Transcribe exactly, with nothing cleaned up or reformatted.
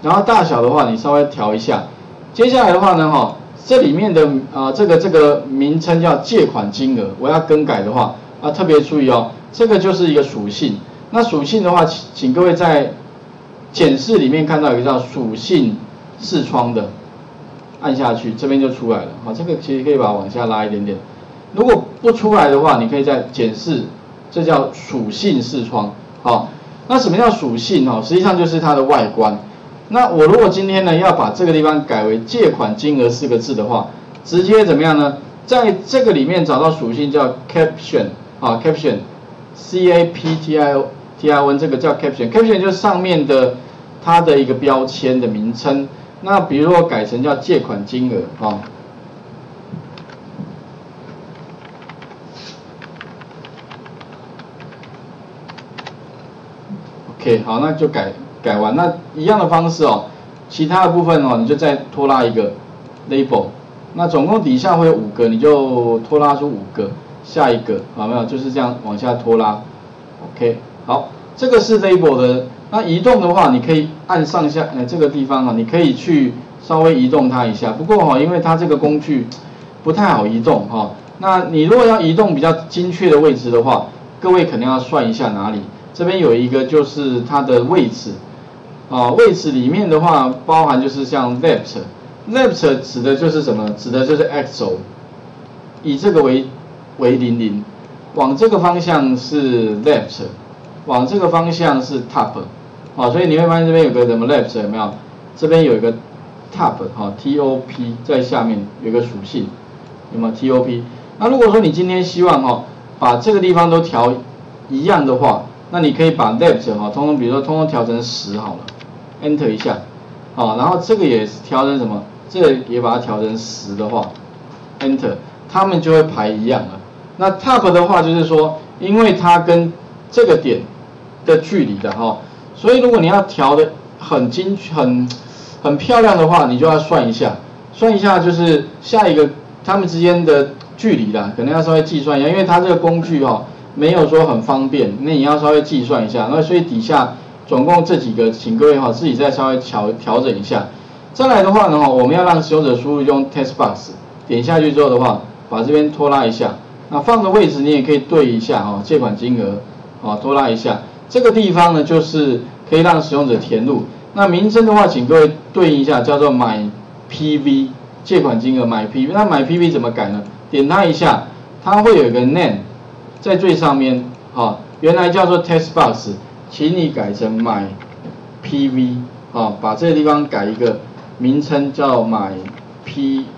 然后大小的话你稍微调一下。接下来的话呢，哈，这里面的啊、呃、这个这个名称叫借款金额，我要更改的话啊，特别注意哦，这个就是一个属性。那属性的话，请请各位在检视里面看到一个叫属性视窗的，按下去这边就出来了。好，这个其实可以把它往下拉一点点。如果不出来的话，你可以在检视，这叫属性视窗。好，那什么叫属性哦？实际上就是它的外观。那我如果今天呢要把这个地方改为借款金额四个字的话，直接怎么样呢？在这个里面找到属性叫 caption 啊 caption，C A P T I O T I O N 这个叫 caption，caption 就是上面的它的一个标签的名称。那比如说改成叫借款金额啊。OK， 好，那就改改完，那一样的方式哦，其他的部分哦，你就再拖拉一个 label， 那总共底下会有五个，你就拖拉出五个，下一个，好没有？就是这样往下拖拉 ，OK， 好，这个是 label 的，那移动的话，你可以按上下，呃，这个地方啊，你可以去稍微移动它一下，不过哈、哦，因为它这个工具不太好移动哈、哦，那你如果要移动比较精确的位置的话，各位肯定要算一下哪里。这边有一个就是它的位置，啊，位置里面的话包含就是像 left，left 指的就是什么？指的就是 x 轴，以这个为为零零，往这个方向是 left， 往这个方向是 top， 啊，所以你会发现这边有个什么 left 有没有？这边有一个 top， 哈 ，T O P 在下面有一个属性，有没有 T O P？ 那如果说你今天希望哈把这个地方都调一样的话，那你可以把 left 哈，通通比如说通通调成十好了 ，enter 一下，好，然后这个也调成什么？这个也把它调成十的话 ，enter， 它们就会排一样了。那 top 的话就是说，因为它跟这个点的距离的哈，所以如果你要调的很精很很漂亮的话，你就要算一下，算一下就是下一个它们之间的距离啦，可能要稍微计算一下，因为它这个工具哈。没有说很方便，那你要稍微计算一下。那所以底下总共这几个，请各位哈自己再稍微调调整一下。再来的话呢，我们要让使用者输入用 text box， 点下去之后的话，把这边拖拉一下。那放的位置你也可以对一下哈，借款金额啊拖拉一下。这个地方呢就是可以让使用者填入。那名称的话，请各位对应一下，叫做买 P V 借款金额买 P V。那买 P V 怎么改呢？点它一下，它会有一个 name。在最上面，啊，原来叫做 text box， 请你改成买 P V， 啊，把这个地方改一个名称叫买 P。